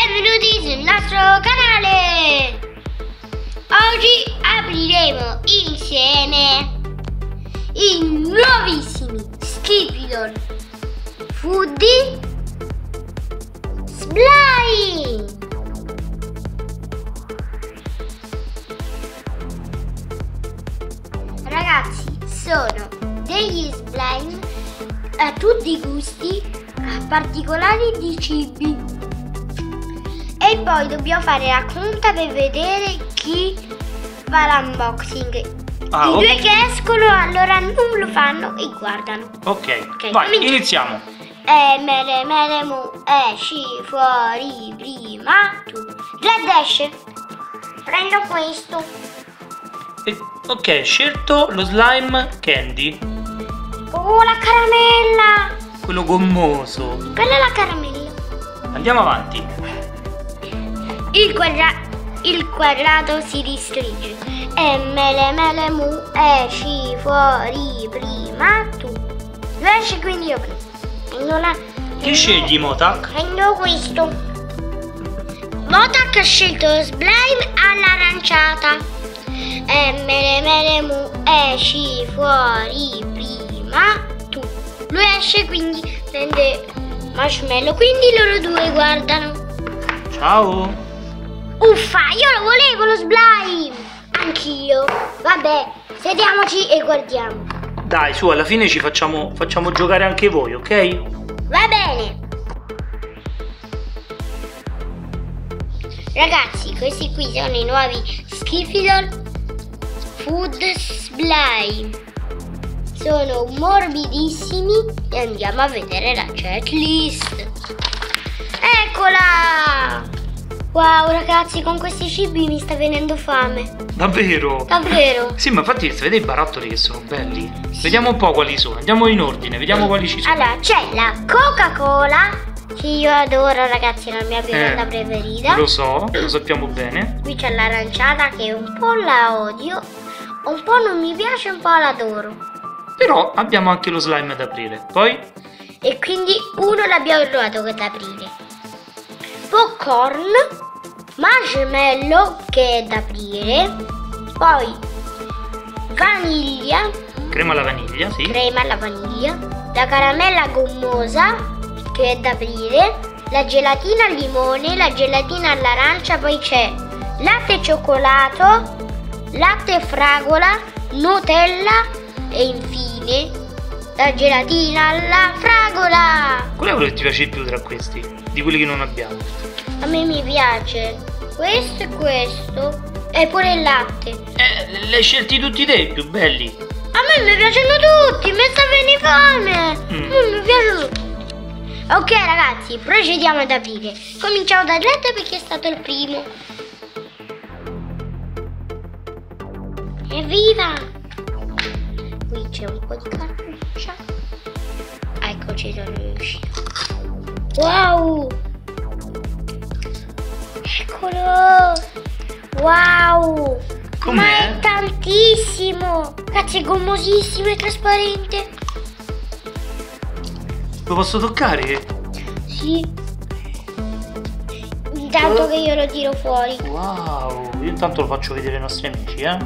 benvenuti sul nostro canale! Oggi apriremo insieme i nuovissimi Skipidor Foodie Slime! Ragazzi, sono degli slime a tutti i gusti, a particolari di cibi. E poi dobbiamo fare la conta per vedere chi fa l'unboxing. I due che escono allora non lo fanno e guardano. Ok, vai, iniziamo. Melemu, esci fuori prima tu. Red esce. Prendo questo. Ok, scelto lo slime candy. Oh, la caramella. Quello gommoso. Quella è la caramella. Andiamo avanti. Il quadrato si ristringe. Melemu, esci fuori prima tu. Tu esci, quindi io prendo. Chi scegli, Motak? Prendo questo. Motak ha scelto lo slime all'aranciata. Melemu, esci fuori prima tu. Lui esce, quindi prende marshmallow. Quindi loro due guardano. Ciao. Uffa, io lo volevo lo slime! Anch'io! Vabbè, sediamoci e guardiamo. Dai, su, alla fine ci facciamo giocare anche voi, ok? Va bene! Ragazzi, questi qui sono i nuovi Skipidor Food Slime. Sono morbidissimi e andiamo a vedere la checklist. Eccola! Wow ragazzi, con questi cibi mi sta venendo fame. Davvero? Davvero? Sì, ma infatti vedi i barattoli che sono belli. Sì. Vediamo un po' quali sono, andiamo in ordine, vediamo quali ci sono. Allora, c'è la Coca-Cola, che io adoro ragazzi, è la mia bevanda preferita. Lo so, lo sappiamo bene. Qui c'è l'aranciata che un po' la odio, un po' non mi piace, un po' l'adoro. Però abbiamo anche lo slime da aprire, poi? E quindi uno l'abbiamo trovato da aprire. Popcorn, marshmallow che è da aprire, poi vaniglia, crema alla vaniglia, sì. Crema alla vaniglia, la caramella gommosa che è da aprire, la gelatina al limone, la gelatina all'arancia, poi c'è latte cioccolato, latte fragola, Nutella e infine la gelatina alla fragola. Qual è quello che ti piace di più tra questi? Di quelli che non abbiamo? A me mi piace questo e questo e pure il latte. Li hai scelti tutti te, i più belli. A me mi piacciono tutti, mi sta venendo fame. Mi piacciono tutti. Ok ragazzi, procediamo ad aprire. Cominciamo dal red perché è stato il primo. Evviva! Qui c'è un po' di cartuccia. Eccoci, sono riuscito. Wow! Eccolo! Wow! Com'è? Ma è tantissimo! Ragazzi, è gommosissimo e trasparente. Lo posso toccare? Sì. Intanto che io lo tiro fuori. Wow! Io intanto lo faccio vedere ai nostri amici, È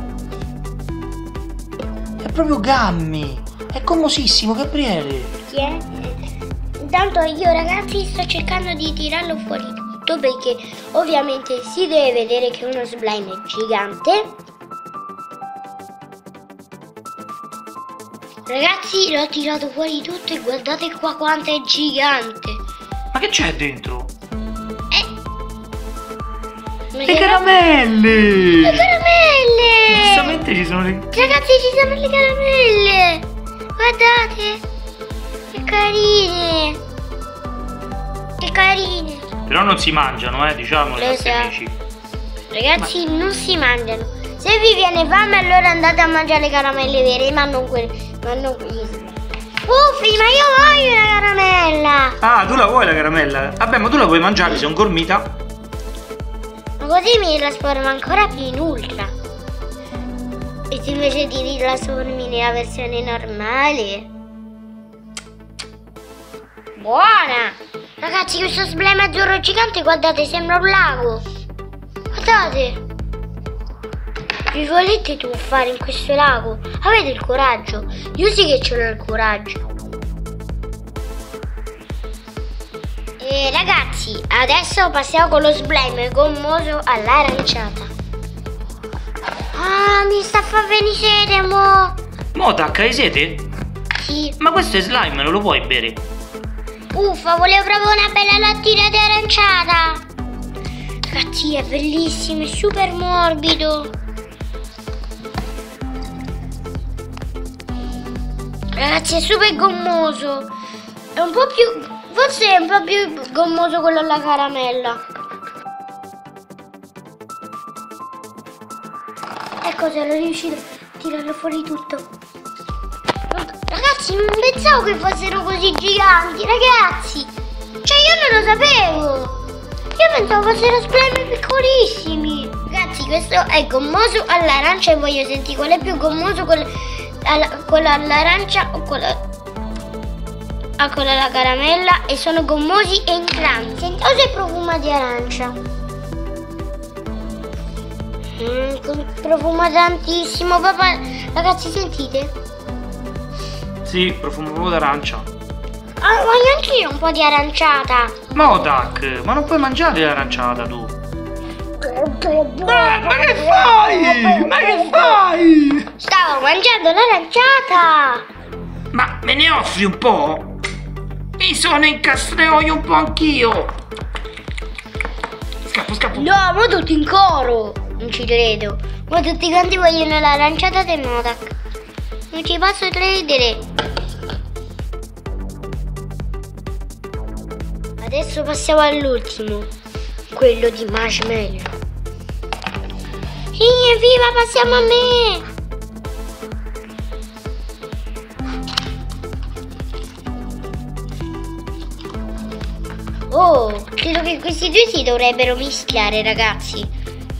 proprio gammi! È gommosissimo, Gabriele! Intanto io ragazzi sto cercando di tirarlo fuori tutto perché ovviamente si deve vedere che uno slime è gigante. Ragazzi, l'ho tirato fuori tutto e guardate qua quanto è gigante. Ma che c'è dentro? Le caramelle! Le caramelle! Giustamente ci sono le... Ragazzi, ci sono le caramelle! Guardate! Che carine! Che carine! Però non si mangiano, diciamo, ai nostri amici. Ragazzi, non si mangiano. Se vi viene fame allora andate a mangiare le caramelle vere, ma non quelle. Uffi, ma io voglio la caramella! Ah, tu la vuoi la caramella? Vabbè, ma tu la puoi mangiare, sei un gormita. Ma così mi trasformo ancora più in ultra. E se invece di trasformi nella versione normale? Buona! Ragazzi, questo sblema azzurro gigante, guardate, sembra un lago. Guardate. Vi volete tuffare in questo lago? Avete il coraggio? Io sì che ce l'ho il coraggio. E ragazzi, adesso passiamo con lo slime gommoso all'aranciata. Ah, mi sta a far venire sete, mo. Modak, hai sete? Sì. Ma questo è slime, non lo puoi bere. Uffa, volevo proprio una bella lattina di aranciata. Ragazzi, è bellissimo, è super morbido. Ragazzi, è super gommoso. È un po' più... forse è un po' più gommoso quello alla caramella. Ecco, se ero riuscito a tirarlo fuori tutto. Ragazzi, non pensavo che fossero così giganti, ragazzi. Cioè, io non lo sapevo. Io pensavo fossero slime piccolissimi. Ragazzi, questo è gommoso all'arancia e voglio sentire qual è più gommoso, quello all'arancia o quello alla caramella, e sono gommosi entrambi. Sentiamo se profuma di arancia. Profuma tantissimo, papà. Ragazzi, sentite? Sì, profumo proprio d'arancia. Ah, voglio anch'io un po' di aranciata. Modak, ma non puoi mangiare l'aranciata tu. Ma che fai? Ma che fai? Stavo mangiando l'aranciata. Ma me ne offri un po'? Mi sono incastrato un po' anch'io. Scappo. No, ma tutti in coro. Non ci credo. Ma tutti quanti vogliono l'aranciata del Modak. Non ci posso credere. Adesso passiamo all'ultimo, quello di marshmallow. Sì, evviva, passiamo a me. Oh, credo che questi due si dovrebbero mischiare, ragazzi.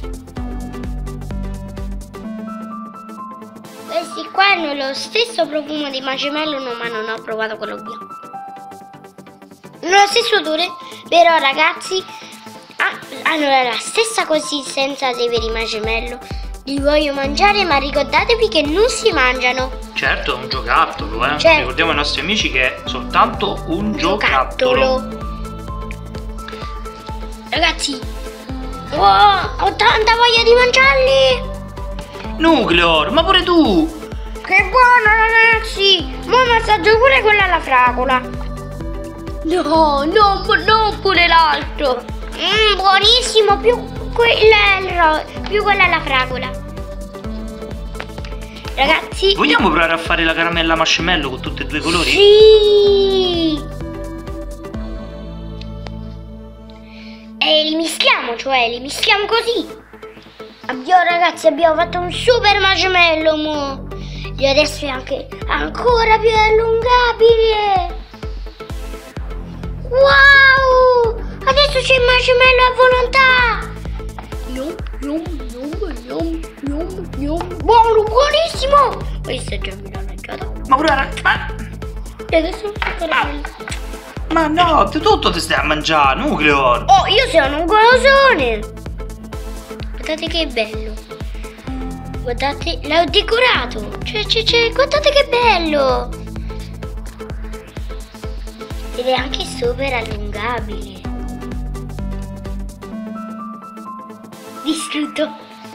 Questi qua hanno lo stesso profumo di marshmallow, no, ma non ho provato quello bianco. Lo stesso odore, però ragazzi hanno la stessa consistenza dei veri marshmallow. Li voglio mangiare, ma ricordatevi che non si mangiano. Certo, è un giocattolo, eh. Certo. Ricordiamo ai nostri amici che è soltanto un giocattolo. Ragazzi, ho tanta voglia di mangiarli. Nucleor, ma pure tu. Che buono, ragazzi. Mo' mi assaggio pure quella alla fragola. No, non pure l'altro. Buonissimo, più quella alla fragola. Ragazzi, Vogliamo provare a fare la caramella marshmallow con tutti e due i colori? sì. E li mischiamo, cioè li mischiamo così. Ragazzi, abbiamo fatto un super marshmallow, mo. E adesso è anche ancora più allungabile. Wow! Adesso c'è il marshmallow a volontà. Buono, buonissimo. Questo è già mi l'ho mangiato. Ma pure la... E adesso Ma no, tutto ti stai a mangiare, Nucleor. oh, io sono un golosone. Guardate che bello. Guardate, l'ho decorato. Cioè, guardate che bello. Ed è anche super allungabile. Distrutto.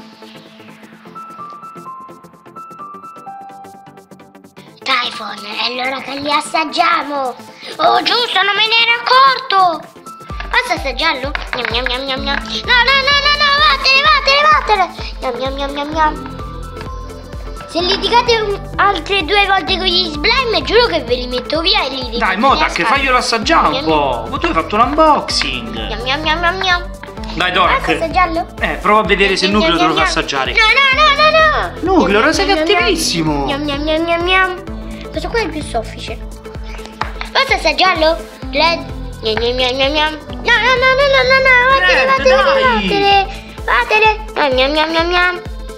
Typhon, è l'ora che li assaggiamo. Oh, giusto, non me ne ero accorto. Posso assaggiarlo? Gnam gnam gnam gnam. No, vattene. Gnam. Se litigate altre 2 volte con gli slime, giuro che ve li metto via e li rimetto. Dai, Modak, faglielo assaggiare un po'. Ma tu hai fatto l'unboxing. Gnam. Dai, Posso Dorak. assaggiarlo? Prova a vedere se il Nucleo te lo fa assaggiare. No. Nucleo, sei cattivissimo. Gnam. Questo qua è il più soffice. Posso assaggiarlo? Red. Gnam. No. Vattene. Gnam.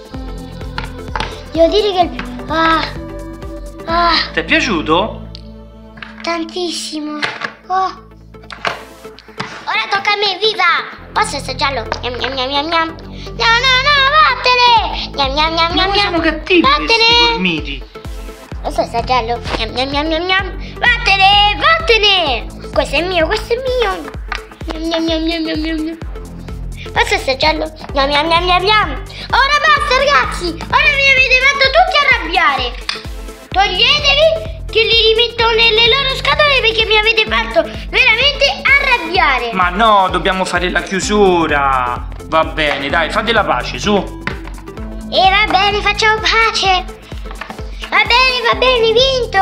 Devo dire che il più... Ti è piaciuto? tantissimo. Oh. Ora tocca a me, viva! Posso assaggiarlo? Gnam gnam gnam gnam gnam. No, vattene! Gnam gnam gnam gnam gnam. Sono cattivi questi Vattene! gormiti. Posso assaggiarlo? Gnam gnam gnam gnam gnam. Vattene! Questo è mio, questo è mio. Gnam gnam gnam gnam gnam gnam. Posso assaggiarlo? Gnam gnam gnam gnam gnam. Ora basta, ragazzi! Ora mi avete fatto tutti arrabbiare! Toglietevi che li rimetto nelle loro scatole perché mi avete fatto veramente arrabbiare! Ma no, dobbiamo fare la chiusura. Va bene, dai, fate la pace, su. E va bene, facciamo pace! Va bene, vinto!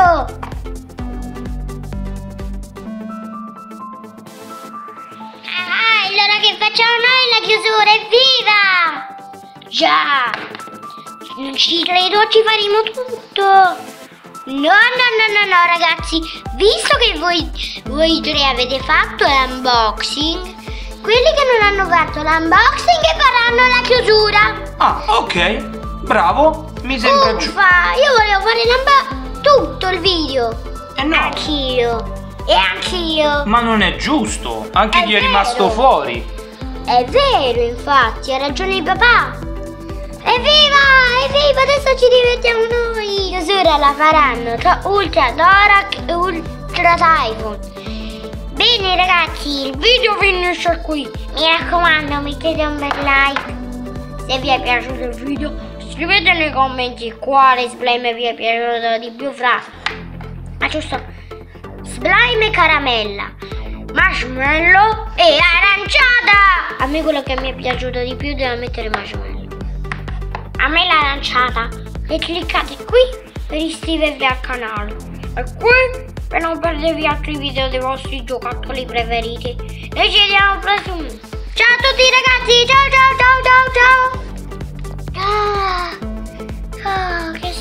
Ah, allora che facciamo noi la chiusura? Evviva! Già! Non ci credo, ci faremo tutto! No, ragazzi, visto che voi tre avete fatto l'unboxing, quelli che non hanno fatto l'unboxing faranno la chiusura. Ah, ok, bravo, mi sembra giusto. Io volevo fare tutto il video. No. Anch'io. Ma non è giusto, anche È chi è vero. rimasto fuori. È vero, infatti, ha ragione il papà. Evviva, adesso ci divertiamo noi. Chiusura la faranno tra Ultra Dorak e Ultra Typhoon. Bene ragazzi, il video finisce qui. Mi raccomando, mettete un bel like. Se vi è piaciuto il video, scrivete nei commenti quale slime vi è piaciuto di più fra. Ma giusto, slime e caramella, marshmallow e aranciata. A me quello che mi è piaciuto di più deve mettere marshmallow. A me l'aranciata. E cliccate qui per iscrivervi al canale. E qui per non perdervi altri video dei vostri giocattoli preferiti. Noi ci vediamo al prossimo. Ciao a tutti ragazzi. Ciao. Che